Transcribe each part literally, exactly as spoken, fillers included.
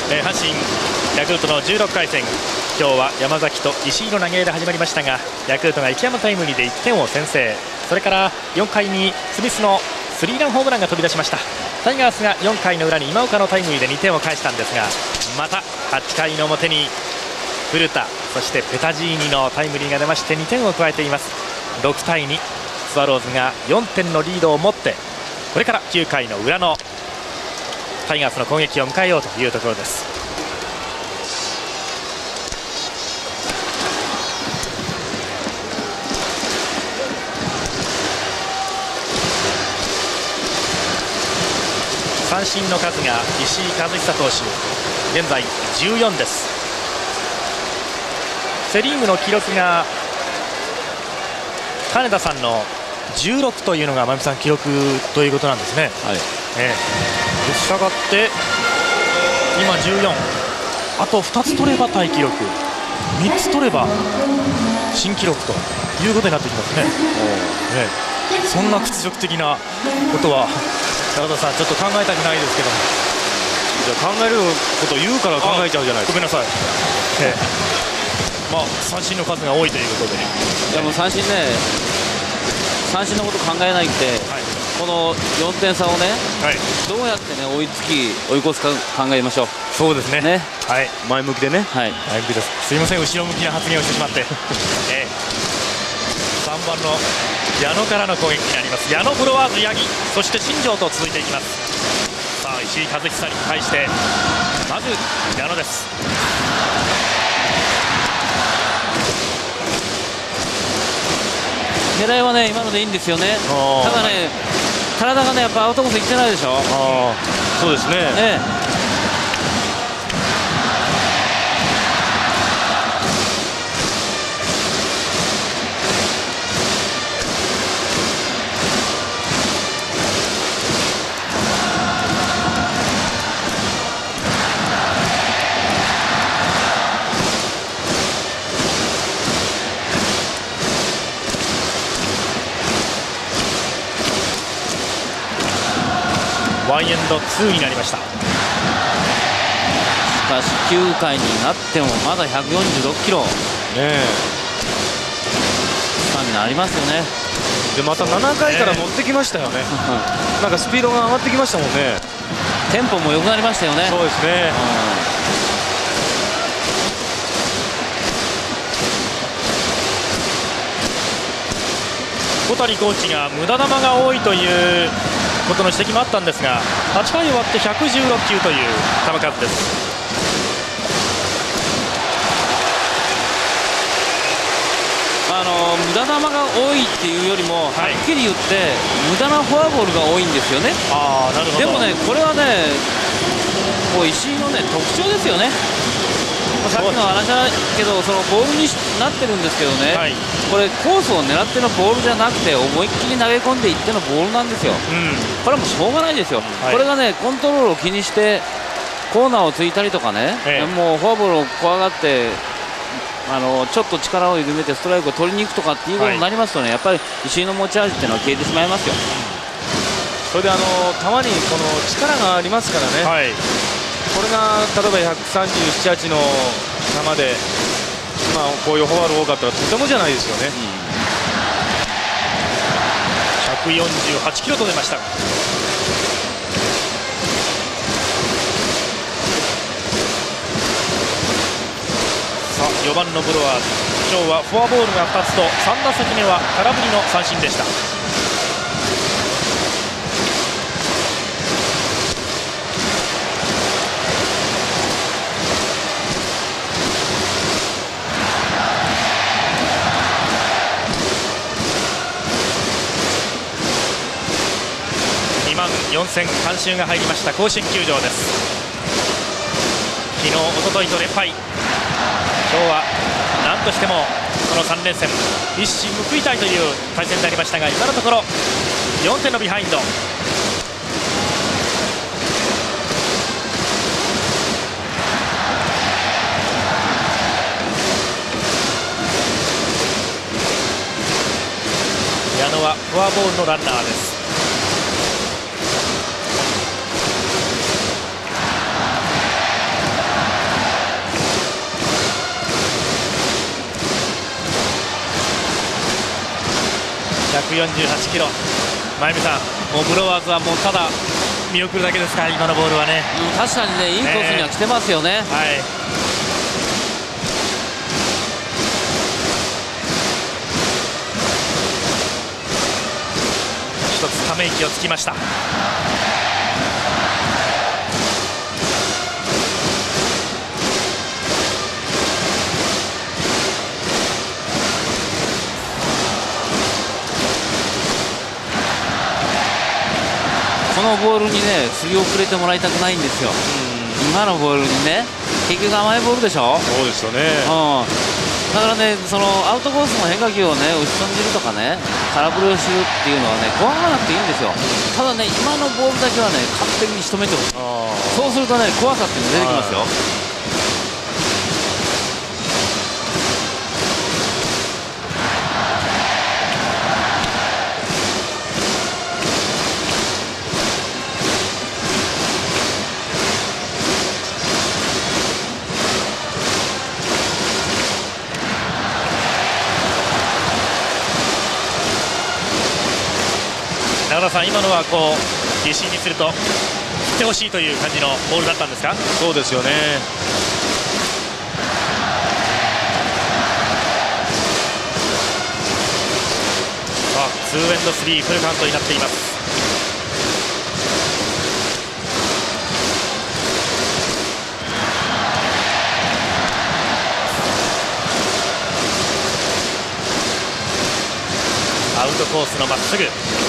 えー、阪神ヤクルトのじゅうろっかい戦、今日は山崎と石井の投げ合いで始まりましたが、ヤクルトが池山タイムリーでいってんを先制。それからよんかいにスミスのスリーランホームランが飛び出しました。タイガースがよんかいの裏に今岡のタイムリーでにてんを返したんですが、またはちかいの表に古田、そしてペタジーニのタイムリーが出ましてにてんを加えています。ろくたいに、スワローズがよんてんのリードを持って、これからきゅうかいの裏のタイガースの攻撃を迎えようというところです。三振の数が石井一久投手、現在じゅうよんです。セ・リーグの記録が金田さんのじゅうろくというのが、まゆみさん記録ということなんですね。はい、ええ、したがって今じゅうよん、あとふたつ取ればタイ記録、みっつ取れば新記録ということになってきますね。ええ、そんな屈辱的なことは中田さん、ちょっと考えたくないですけども。 じゃあ考えることを言うから考えちゃうじゃないですか。 ごめんなさい、ええ、まあ、三振の数が多いということで。 いやもう三振ね、三振のこと考えないって、はい、このよんてん差をね、はい、どうやってね追いつき追い越すか考えましょう。 そうですね。ね、はい、 前向きでね。 はい、前向きです。すいません、後ろ向きな発言をしてしまって。えー、さんばんの矢野からの攻撃になります。矢野、ブロワーズ、八木、そして新庄と続いていきます。さあ、石井一久に対してまず矢野です。 狙いはね今のでいいんですよね。ただね、体がねやっぱアウトコースいってないでしょ。 あ、そうですね。 ね、 ワンエンドツーになりました。しかしきゅうかいになってもまだひゃくよんじゅうろっキロ、ね、スタミナありますよね。 でまたななかいから持ってきましたよね。なんかスピードが上がってきましたもんね。 テンポも良くなりましたよね。 そうですね、 小谷コーチが無駄球が多いということの指摘もあったんですが、はちかい終わってひゃくじゅうろっきゅうという球数です。 あの無駄球が多いっていうよりも、はい、はっきり言って無駄なフォアボールが多いんですよね。 あ、なるほど。 でもね、これはねもう石井の、ね、特徴ですよね。さっきの話だけど、そのボールになってるんですけどね、はい、これコースを狙ってのボールじゃなくて思いっきり投げ込んでいってのボールなんですよ。うん、これはもうしょうがないですよ。はい、これがねコントロールを気にしてコーナーをついたりとかね、ええ、もうフォアボールを怖がってあのちょっと力を緩めてストライクを取りに行くとかっていうことになりますとね、はい、やっぱり石井の持ち味っていうのは消えてしまいますよ。 それであの球にこの力がありますからね、はい、これが例えばひゃくさんじゅうなな、はちの球で、まあ、こういうフォアボール多かったらとてもじゃないですよね。うん、 ひゃくよんじゅうはちキロと出ました。さあよばんのブロワーズ、今日はフォアボールがふたつとさん打席目は空振りの三振でした。にまんよんせん観衆が入りました甲子園球場です。昨日、おとといと連敗、今日は何としてもこのさん連戦一矢報いたいという対戦になりましたが、今のところよんてんのビハインド。矢野はフォアボールのランナーです。 くよんじゅうはちキロ、真由美さん、もうブロワーズはもうただ見送るだけですか、今のボールはね。 うん、確かにね、いいコースには来てますよね。 はい、一つため息をつきました。 このボールにね、振り遅れてもらいたくないんですよ。今のボールにね、結局甘いボールでしょ。 そうですよね、 うん、だからね、そのアウトコースの変化球をね、打ち損じるとかね、空振りをするっていうのはね、怖がらなくていいんですよ。ただね、今のボールだけはね、完璧に仕留めてほしい。そうするとね、怖さっていうのが出てきますよ。 中田さん、今のはこう石井にすると振ってほしいという感じのボールだったんですか。 そうですよね。 さあツーエンドスリーフルカウントになっています。アウトコースのまっすぐ、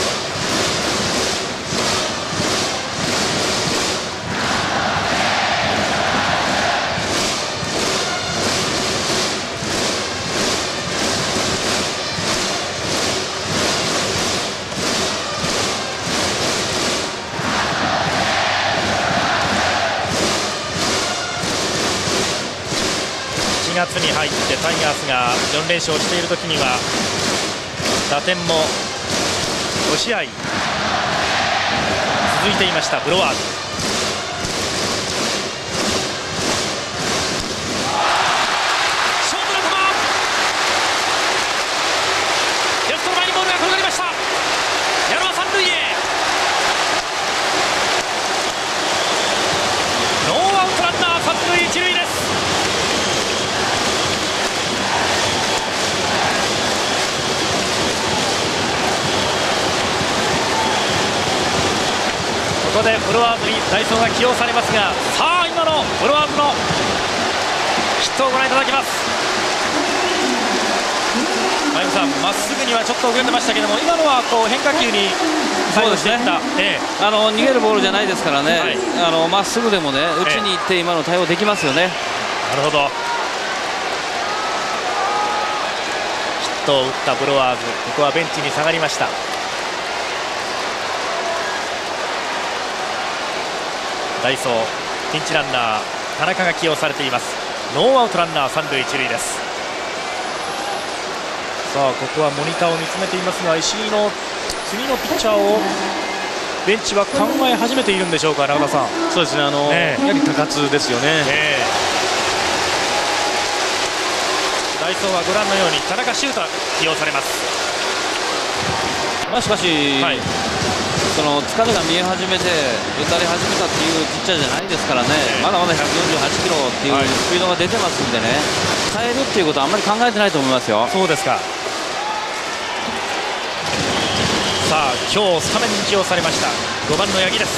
しがつに入ってタイガースがよん連勝している時には打点もご試合続いていましたブロワーズ。ショートの球、レフトの前にボールが転がりました。矢野は三塁へ。ノーアウトランナー三塁一塁です。ここでブロワーズに代走が起用されますが、さあ今のブロワーズのヒットをご覧いただきます。前野さん、まっすぐにはちょっと遅れてましたけども、今のはこう変化球に対応していった、ええ、 あの逃げるボールじゃないですからね、はい、あのまっすぐでもね、打ちに行って今の対応できますよね。 なるほど。ヒットを打ったブロワーズ、ここはベンチに下がりました。代走ピンチランナー田中が起用されています。ノーアウトランナー三塁一塁です。さあここはモニターを見つめていますが、石井の次のピッチャーをベンチは考え始めているんでしょうか。中田さん。 そうですね、あのね、やはり高津ですよね。ね、 代走はご覧のように田中修太起用されます。 まあしかし、はい、その疲れが見え始めて打たれ始めたっていうピッチャーじゃないですからね、えー、まだまだひゃくよんじゅうはちキロっていうスピードが出てますんでね、変えるっていうことはあんまり考えてないと思いますよ。 そうですか。さあ今日スタメンに起用されましたごばんの八木です。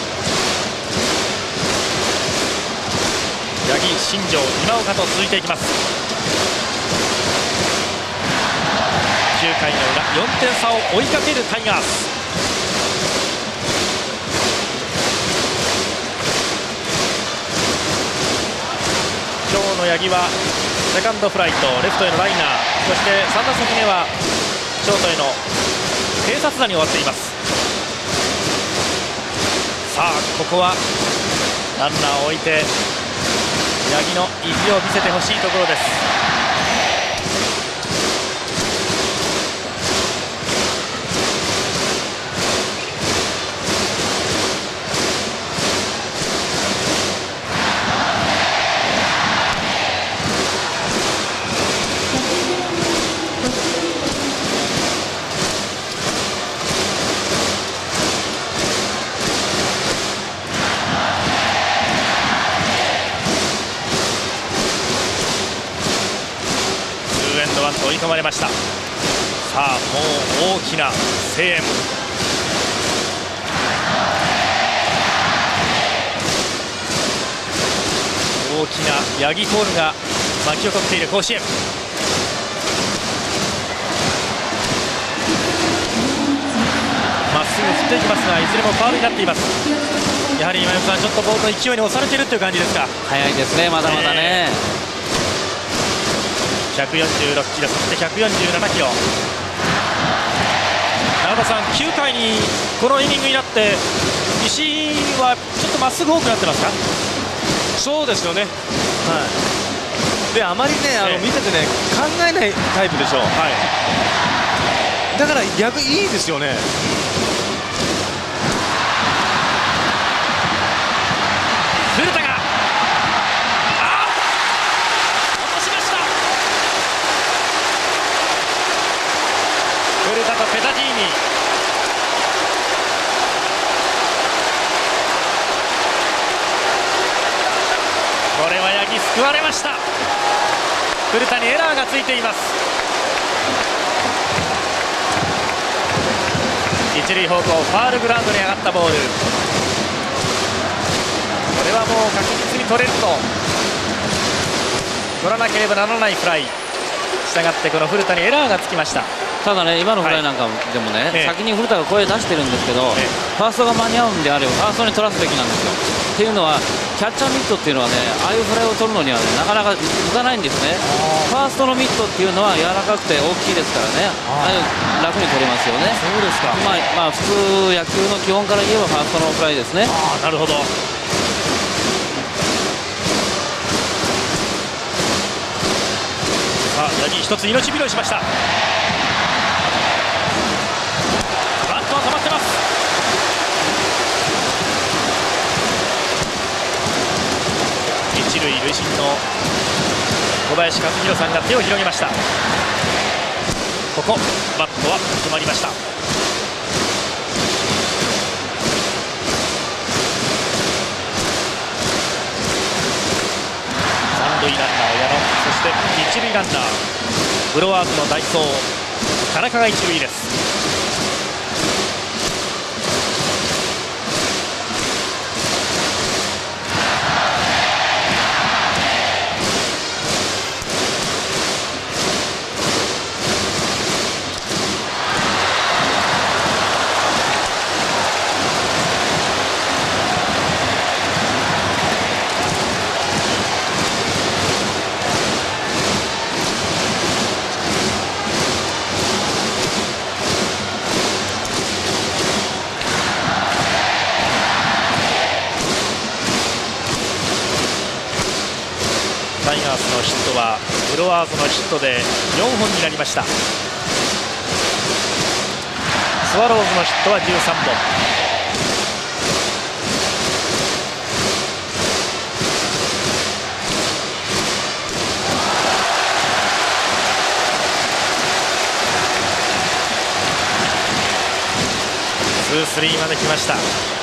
八木、新庄、今岡と続いていきます。きゅうかいの裏、よんてん差を追いかけるタイガース。今日の八木はセカンドフライとレフトへのライナー、そしてさん打席目はショートへの併殺打に終わっています。さあここはランナーを置いて八木の意地を見せてほしいところです。 バント追い込まれました。さあもう大きな声援、大きなヤギコールが巻き起こっている甲子園。まっすぐ振っていきますがいずれもファウルになっています。やはり今山さん、ちょっとボールの勢いに押されているという感じですか。 速いですね、まだまだね。 ひゃくよんじゅうろくキロ、そしてひゃくよんじゅうななキロ。永田さん、きゅうかいにこのイニングになって石井はちょっとまっすぐ多くなってますか。 そうですよね、はい、であまりね、あの見ててね、考えないタイプでしょう、はい、だから逆にいいですよね。 古田があ落としました。古田とペタジーニ、これは八木救われました。古田にエラーがついています。一塁方向、ファールグラウンドに上がったボール、これはもう確実に取れると取らなければならないフライ。したがってこの古田にエラーがつきました。 ただね、今のフライなんかでもね、はい、先に古田が声出してるんですけど、ええ、ファーストが間に合うんであればファーストに取らすべきなんですよ。っていうのはキャッチャーミットっていうのはね、ああいうフライを取るのには、ね、なかなか向かないんですね。ファーストのミットっていうのは柔らかくて大きいですからね、ああいう楽に取れますよね。 そうですか。 まあ、まあ普通野球の基本から言えばファーストのフライですね。 ああ、なるほど。さあ、八木一つ命拾いしました。バットは止まってます。一塁塁審の小林和弘さんが手を広げました。ここバットは止まりました。三塁ランナー矢野、そして一塁ランナーブロワーズの代走田中が一塁です。タイガースのヒットはブロワーズのヒットでよんほんになりました。スワローズのヒットはじゅうさんぼん。ツースリーまで来ました。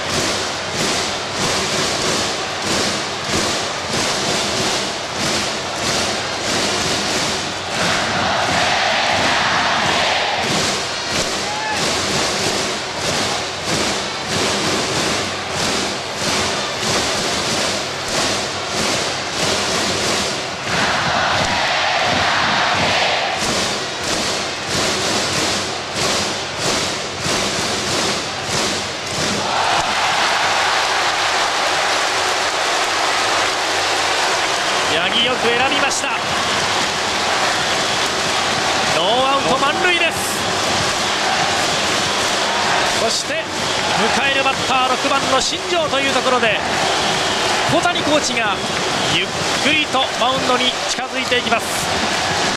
八木よく選びました。ノーアウト満塁です。そして迎えるバッターろくばんの新庄というところで小谷コーチがゆっくりとマウンドに近づいていきます。